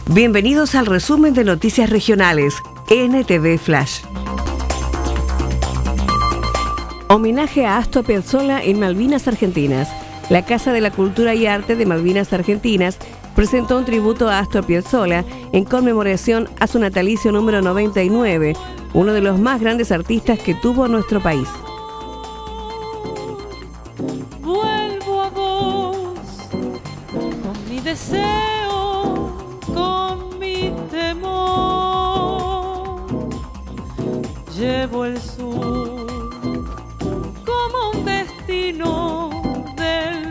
Bienvenidos al resumen de noticias regionales, NTV Flash. Homenaje a Astor Piazzolla en Malvinas Argentinas. La Casa de la Cultura y Arte de Malvinas Argentinas presentó un tributo a Astor Piazzolla en conmemoración a su natalicio número 99, uno de los más grandes artistas que tuvo nuestro país. Vuelvo a vos con mi deseo, con mi temor. Llevo el sur como un destino del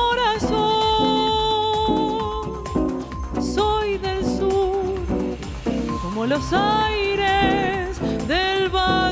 corazón. Soy del sur como los aires del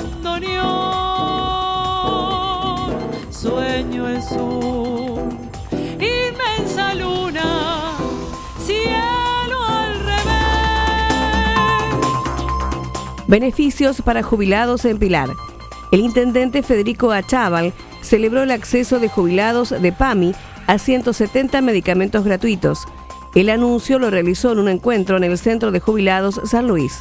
bandoneón. Sueño el sur, inmensa luna, cielo al revés. Beneficios para jubilados en Pilar. El intendente Federico Achával celebró el acceso de jubilados de PAMI a 170 medicamentos gratuitos. El anuncio lo realizó en un encuentro en el Centro de Jubilados San Luis.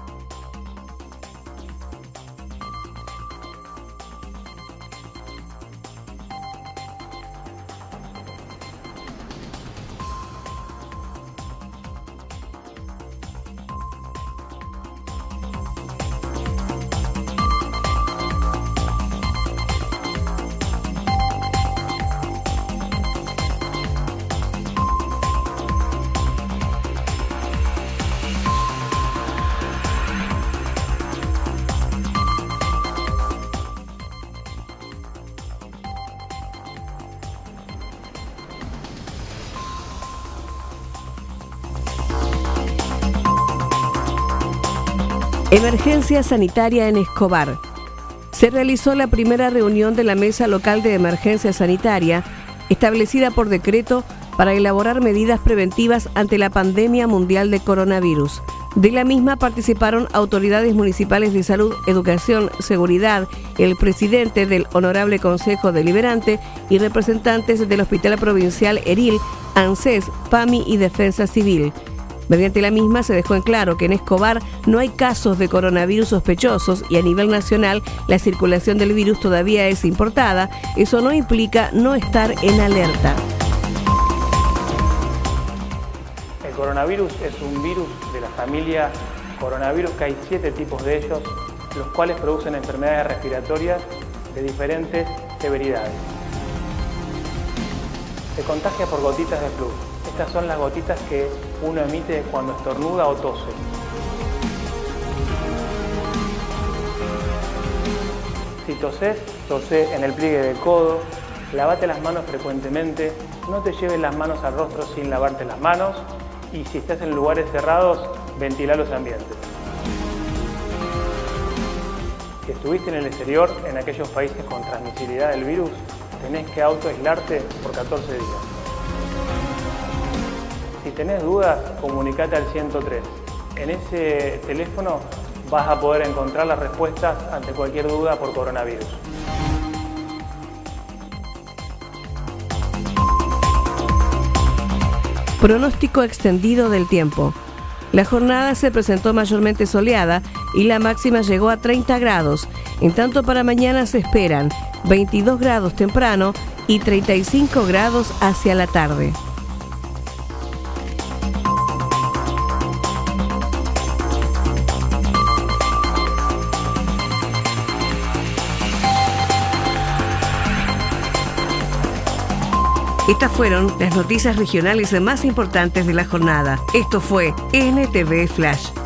Emergencia sanitaria en Escobar. Se realizó la primera reunión de la Mesa Local de Emergencia Sanitaria, establecida por decreto para elaborar medidas preventivas ante la pandemia mundial de coronavirus. De la misma participaron autoridades municipales de salud, educación, seguridad, el presidente del Honorable Consejo Deliberante y representantes del Hospital Provincial Eril, ANSES, PAMI y Defensa Civil. Mediante la misma se dejó en claro que en Escobar no hay casos de coronavirus sospechosos y a nivel nacional la circulación del virus todavía es importada. Eso no implica no estar en alerta. El coronavirus es un virus de la familia coronavirus, que hay 7 tipos de ellos, los cuales producen enfermedades respiratorias de diferentes severidades. Se contagia por gotitas de flujo. Estas son las gotitas que uno emite cuando estornuda o tose. Si tosés, tosé en el pliegue del codo, lavate las manos frecuentemente, no te lleves las manos al rostro sin lavarte las manos y si estás en lugares cerrados, ventila los ambientes. Si estuviste en el exterior, en aquellos países con transmisibilidad del virus, tenés que autoaislarte por 14 días. Si tenés dudas, comunicate al 103. En ese teléfono vas a poder encontrar las respuestas ante cualquier duda por coronavirus. Pronóstico extendido del tiempo. La jornada se presentó mayormente soleada y la máxima llegó a 30 grados. En tanto, para mañana se esperan 22 grados temprano y 35 grados hacia la tarde. Estas fueron las noticias regionales más importantes de la jornada. Esto fue NTV Flash.